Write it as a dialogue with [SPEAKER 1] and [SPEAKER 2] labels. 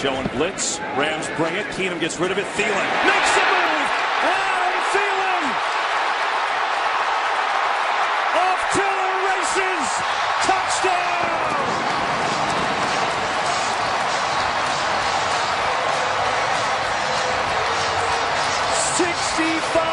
[SPEAKER 1] showing blitz. Rams bring it. Keenum gets rid of it. Thielen makes the move. And Thielen off to the races. Touchdown. 65